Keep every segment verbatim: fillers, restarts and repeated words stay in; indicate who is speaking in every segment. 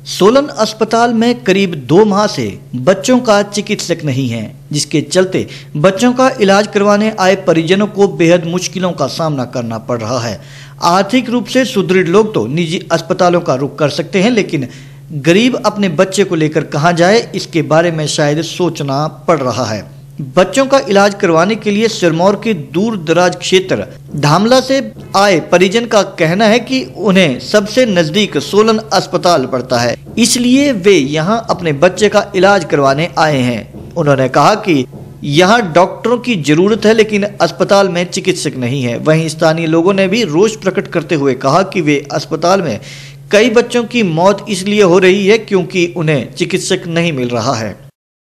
Speaker 1: सोलन अस्पताल में करीब दो माह से बच्चों का चिकित्सक नहीं है, जिसके चलते बच्चों का इलाज करवाने आए परिजनों को बेहद मुश्किलों का सामना करना पड़ रहा है। आर्थिक रूप से सुदृढ़ लोग तो निजी अस्पतालों का रुख कर सकते हैं, लेकिन गरीब अपने बच्चे को लेकर कहां जाए, इसके बारे में शायद सोचना पड़ रहा है। बच्चों का इलाज करवाने के लिए सिरमौर के दूर दराज क्षेत्र धामला से आए परिजन का कहना है कि उन्हें सबसे नजदीक सोलन अस्पताल पड़ता है, इसलिए वे यहां अपने बच्चे का इलाज करवाने आए हैं। उन्होंने कहा कि यहां डॉक्टरों की जरूरत है, लेकिन अस्पताल में चिकित्सक नहीं है। वहीं स्थानीय लोगों ने भी रोष प्रकट करते हुए कहा कि वे अस्पताल में कई बच्चों की मौत इसलिए हो रही है क्योंकि उन्हें चिकित्सक नहीं मिल रहा है।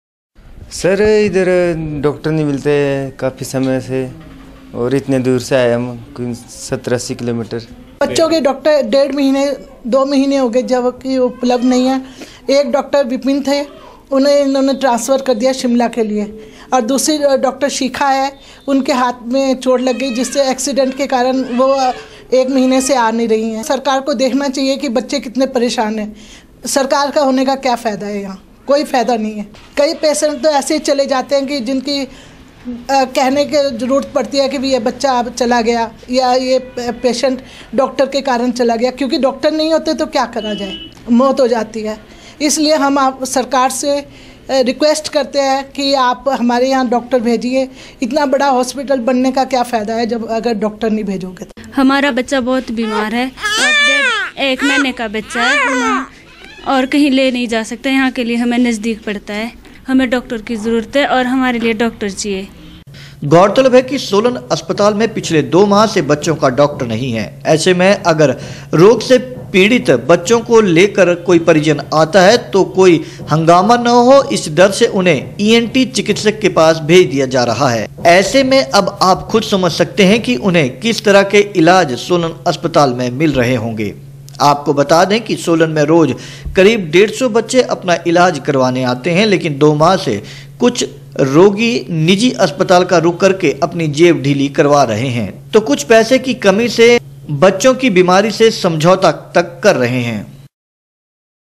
Speaker 2: सर, इधर डॉक्टर नहीं मिलते काफ़ी समय से, और इतने दूर से आए हम, कोई सत्तर अस्सी किलोमीटर।
Speaker 3: बच्चों के डॉक्टर डेढ़ महीने दो महीने हो गए जबकि उपलब्ध नहीं है। एक डॉक्टर विपिन थे, उन्हें इन्होंने ट्रांसफ़र कर दिया शिमला के लिए, और दूसरी डॉक्टर शिखा है, उनके हाथ में चोट लग गई जिससे एक्सीडेंट के कारण वो एक महीने से आ नहीं रही हैं। सरकार को देखना चाहिए कि बच्चे कितने परेशान हैं। सरकार का होने का क्या फ़ायदा है? यहाँ कोई फ़ायदा नहीं है। कई पेशेंट तो ऐसे ही चले जाते हैं कि जिनकी आ, कहने की ज़रूरत पड़ती है कि भी ये बच्चा अब चला गया या ये पेशेंट डॉक्टर के कारण चला गया, क्योंकि डॉक्टर नहीं होते तो क्या करा जाए, मौत हो जाती है। इसलिए हम आप सरकार से रिक्वेस्ट करते हैं कि आप हमारे यहाँ डॉक्टर भेजिए। इतना बड़ा हॉस्पिटल बनने का क्या फ़ायदा है जब अगर डॉक्टर नहीं भेजोगे तो।
Speaker 4: हमारा बच्चा बहुत बीमार है और एक महीने का बच्चा है और कहीं ले नहीं जा सकता। यहाँ के लिए हमें नज़दीक पड़ता है, हमें डॉक्टर की ज़रूरत है और हमारे लिए डॉक्टर चाहिए।
Speaker 1: गौरतलब है कि सोलन अस्पताल में पिछले दो माह से बच्चों का डॉक्टर नहीं है। ऐसे में अगर रोग से पीड़ित बच्चों को लेकर कोई परिजन आता है तो कोई हंगामा न हो, इस डर से उन्हें ई एन टी चिकित्सक के पास भेज दिया जा रहा है। ऐसे में अब आप खुद समझ सकते हैं कि उन्हें किस तरह के इलाज सोलन अस्पताल में मिल रहे होंगे। आपको बता दें कि सोलन में रोज करीब डेढ़ सौ बच्चे अपना इलाज करवाने आते हैं, लेकिन दो माह से कुछ रोगी निजी अस्पताल का रुख करके अपनी जेब ढीली करवा रहे हैं, तो कुछ पैसे की कमी से बच्चों की बीमारी से समझौता तक कर रहे हैं।